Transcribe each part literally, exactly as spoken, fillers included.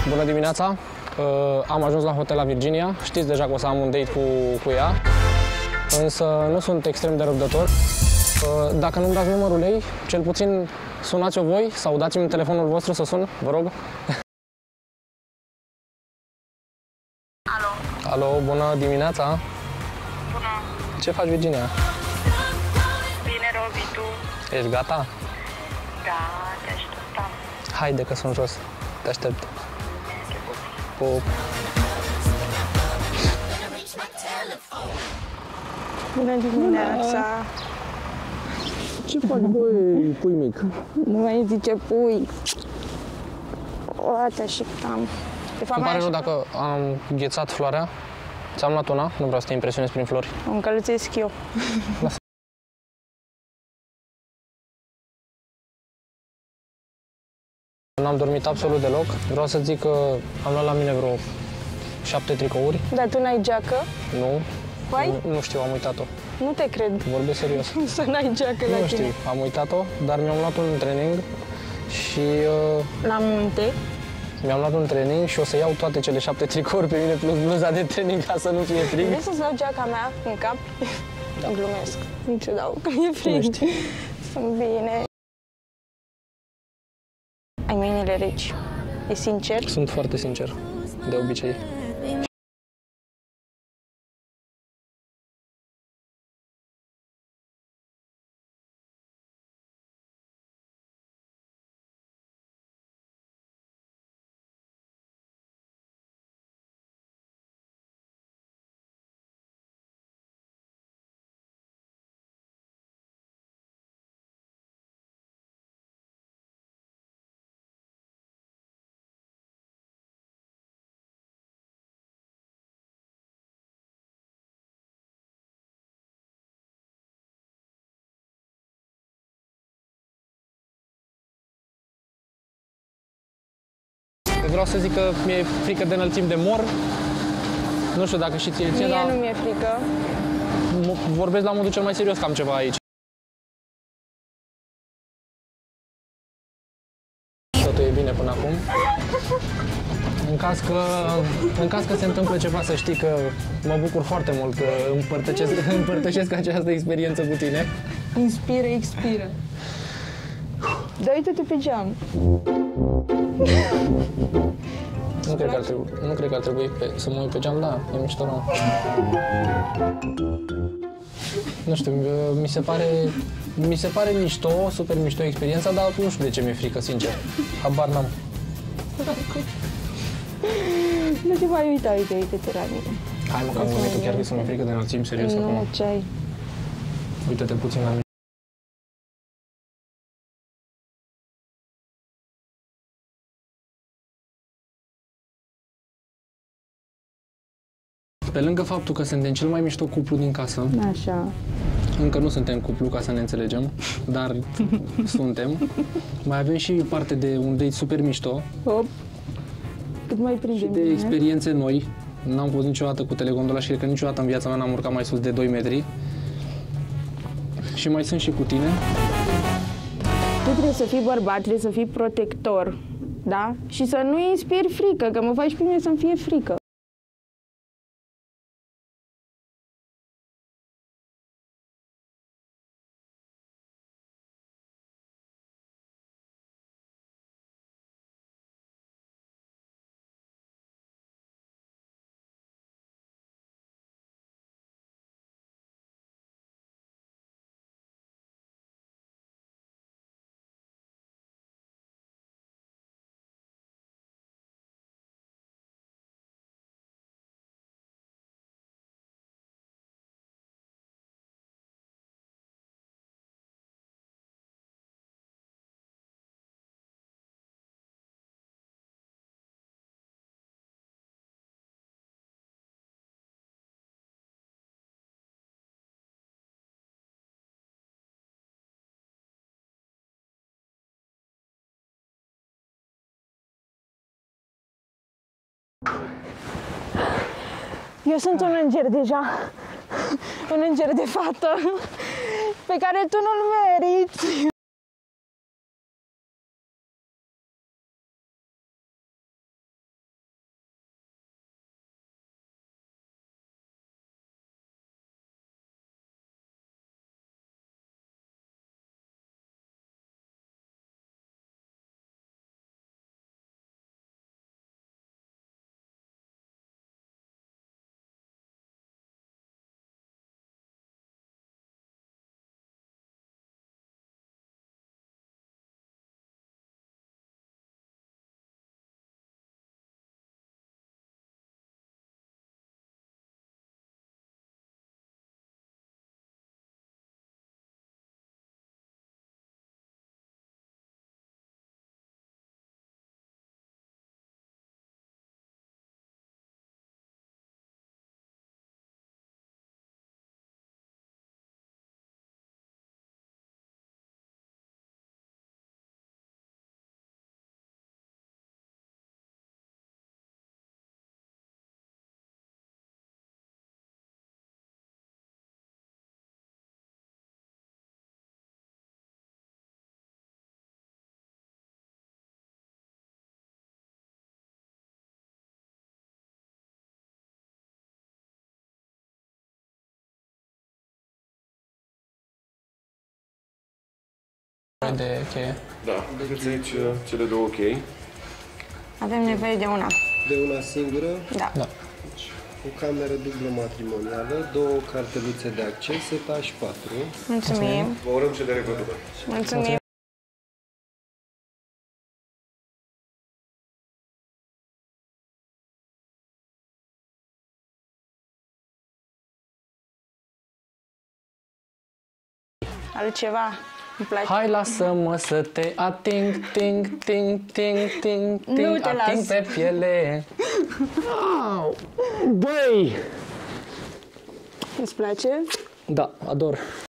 Bună dimineața! Am ajuns la hotel la Virginia. Știți deja că o să am un date cu, cu ea. Însă nu sunt extrem de răbdător. Dacă nu-mi dați numărul ei, cel puțin sunați-o voi sau dați-mi telefonul vostru să sun, vă rog. Alo. Alo, bună dimineața! Bună. Ce faci, Virginia? Bine, Robi, tu? Ești gata? Da, te așteptam. Haide că sunt jos. Te aștept. Pup. Bună dimineața! Ce faci, băi, pui mic? Nu mai zice pui. O, te așteptam. De fapt, Îmi pare rău dacă am ghețat floarea. Ți-am luat una, nu vreau să te impresionez prin flori. o încălțesc eu. Lasă. N-am dormit absolut deloc. Vreau să zic că am luat la mine vreo șapte tricouri. Dar tu n-ai geacă? Nu. Păi? Nu, nu știu, am uitat-o. Nu te cred. Vorbesc serios. Să n-ai geacă la Nu tine. știu, am uitat-o, dar mi-am luat un training și uh, La munte? mi-am luat un training și o să iau toate cele șapte tricouri pe mine plus bluza de training ca să nu fie frig. Vrei să-ți dau geaca mea în cap? Da. Glumesc. Nu ți-o dau, că mi-e frig. Sunt bine. Ai mâinile reci. E sincer? Sunt foarte sincer, de obicei. Vreau să zic că mi-e frică de înălțimi de mor. Nu știu dacă și ție, ție Mie dar nu mi-e frică. vorbesc la modul cel mai serios că am ceva aici. Totul e bine până acum. În caz că, în caz că se întâmplă ceva, să știi că mă bucur foarte mult că împărtășesc, împărtășesc această experiență cu tine. Inspiră, expiră. Dar uite-te pe geam. Nu cred, că ar trebui, nu cred că ar trebui pe, să mă uit pe geam, da, e mișto, nu. Nu știu, mi se pare, mi se pare mișto, super mișto experiența, dar nu știu de ce mi-e frică, sincer. Habar n-am. Nu te mai uita, uite, uite-te la mine. Hai mă, că am gândit că chiar că să mi-e frică de înălțimi, serios acum. Nu, ce ai? Uite-te puțin la mine. Pe lângă faptul că suntem cel mai mișto cuplu din casă, Așa. încă nu suntem cuplu ca să ne înțelegem, dar suntem. Mai avem și parte de un date super mișto Hop. Cât mai și prindem de bine. experiențe noi. N-am fost niciodată cu telegondola și cred că niciodată în viața mea n-am urcat mai sus de doi metri. Și mai sunt și cu tine. Tu trebuie să fii bărbat, trebuie să fii protector, da? Și să nu inspiri frică, că mă faci pe mine să-mi fie frică. Eu sunt un înger deja, un înger de fată pe care tu nu-l meriți. nevoie de cheie. Da, vedeți aici uh, cele două chei. Avem nevoie de una. De una singură, Da. Da. o cameră dublă matrimonială, două carteluțe de acces, etaj patru. Mulțumim. Vă urăm și de revădură. Mulțumim. Altceva. Îmi place. Hai, lasă-mă să te ating, ting, ting, ting, ting, ting, Nu te ating las. pe piele. Au! Băi! Îți place? Da, ador.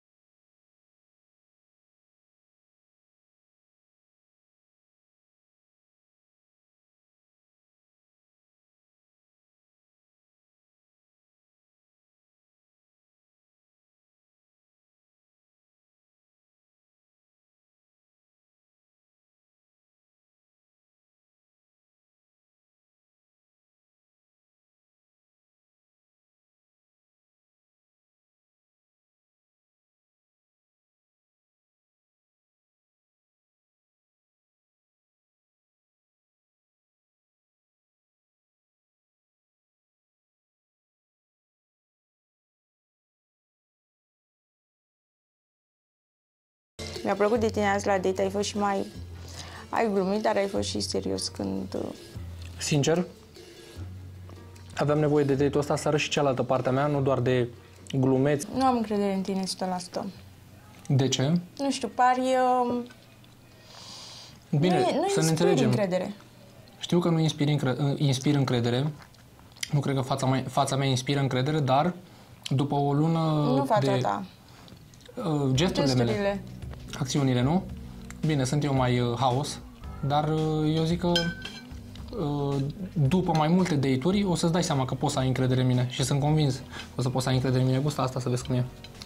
Mi-a plăcut de tine azi la date, ai fost și mai... Ai glumit, dar ai fost și serios când... uh, Sincer, aveam nevoie de date-ul ăsta să arăt și cealaltă partea mea, nu doar de glumeți. Nu am încredere în tine o sută la sută. De ce? Nu știu, pari... Uh... Bine, nu, nu să ne inspiri înțelegem. încredere. Știu că nu inspir, încre- inspir încredere, nu cred că fața mea, fața mea inspiră încredere, dar după o lună Nu fața de ta. uh, gesturile mele, Gesturile. acțiunile, nu? Bine, sunt eu mai uh, haos, dar uh, eu zic că uh, după mai multe date-uri o să-ți dai seama că poți să ai încredere în mine și sunt convins că o să poți să ai încredere în mine. Gustă asta să vezi cum e.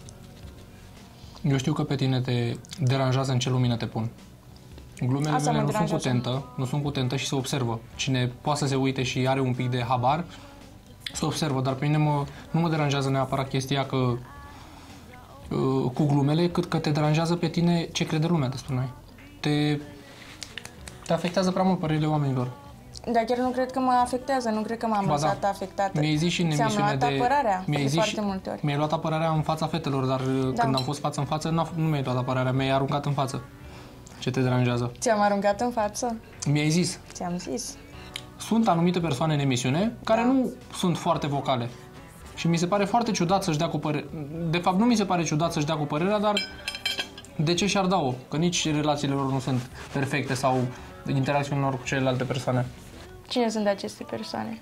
Eu știu că pe tine te deranjează în ce lumină te pun. Glumele Asta mele mă nu sunt cu deranjează. tentă, nu sunt cu tentă și se observă. Cine poate să se uite și are un pic de habar, se observă, dar pe mine mă, nu mă deranjează neapărat chestia că uh, cu glumele, cât că te deranjează pe tine ce crede lumea despre noi. Te, te afectează prea mult părerile oamenilor. Dar chiar nu cred că mă afectează, nu cred că m-am Ba lăsat da. afectată. Mi-ai zis și în Ți-am emisiune luat de... apărarea mi-ai de zis foarte și- multe ori. Mi-ai luat apărarea în fața fetelor, dar Da. când am fost față în față, n-a, nu mi-ai luat apărarea, mi-ai aruncat în față. Ce te deranjează? Ți-am aruncat în față? Mi-ai zis. Ți-am zis. Sunt anumite persoane în emisiune care Da. nu sunt foarte vocale. Și mi se pare foarte ciudat să-și dea cu părerea. De fapt, nu mi se pare ciudat să-și dea cu părerea, dar de ce și-ar da-o? Că nici relațiile lor nu sunt perfecte sau interacțiunile lor cu celelalte persoane. Cine sunt aceste persoane?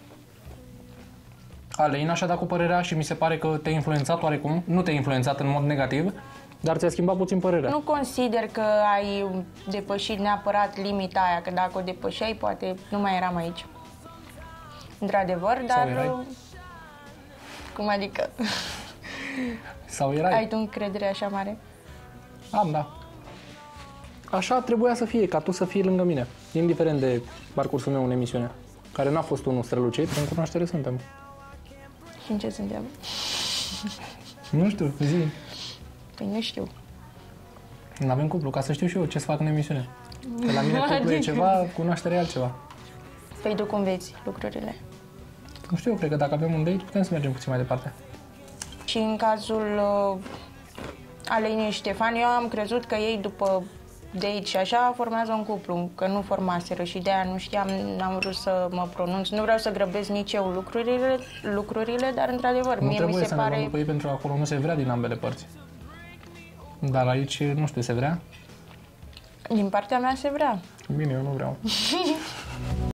Alina și-a dat cu părerea și mi se pare că te-a influențat oarecum. Nu te-a influențat în mod negativ, dar ți-a schimbat puțin părerea. Nu consider că ai depășit neapărat limita aia, că dacă o depășeai, poate nu mai eram aici. Într-adevăr, dar... erai? Cum adică? Sau erai? Ai tu încredere așa mare? Am, da. Așa trebuia să fie, ca tu să fii lângă mine. Indiferent de parcursul meu în emisiune, care n-a fost unul strălucit, în cunoaștere suntem. Și în ce suntem? Nu știu, zi. Păi nu știu. Nu avem cuplu, ca să știu și eu ce să fac în emisiune. Că la mine cuplu e Adică- ceva, cunoaștere e altceva. Păi tu cum vezi lucrurile? Nu știu, eu cred că dacă avem un date, putem să mergem puțin mai departe. Și în cazul uh, Aleinei și Ștefan, eu am crezut că ei după date și așa formează un cuplu, că nu formaseră și de-aia nu știam, n-am vrut să mă pronunț. Nu vreau să grăbesc nici eu lucrurile, lucrurile dar într-adevăr, Nu mie mi trebuie se să ne luăm pare... după ei pentru că acolo nu se vrea din ambele părți. Dar aici, nu știu, se vrea? Din partea mea se vrea. Bine, eu nu vreau.